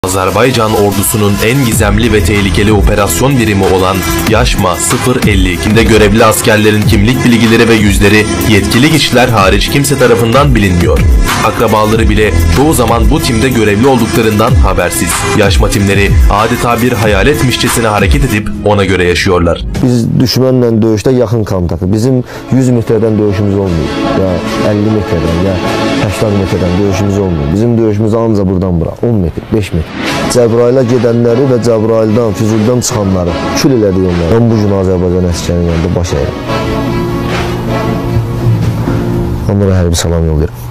Azerbaycan ordusunun en gizemli ve tehlikeli operasyon birimi olan Yaşma 052'de görevli askerlerin kimlik bilgileri ve yüzleri yetkili kişiler hariç kimse tarafından bilinmiyor. Akrabaları bile çoğu zaman bu timde görevli olduklarından habersiz. Yaşma timleri adeta bir hayaletmişçesine hareket edip ona göre yaşıyorlar. Biz düşmanla dövüşte yakın kontakı. Bizim 100 metreden dövüşümüz olmuyor. Ya 50 metreden ya 80 metreden dövüşümüz olmuyor. Bizim dövüşümüz ancaq buradan bura 10 metr, 5 metr. Cəbrailə gedənləri və Cəbraildən, Füzuldan çıxanları kül elədik onları. Ben bu gün Azərbaycan əskərinin yanında baş əyirəm. Onlara hər bir salam yollayıram.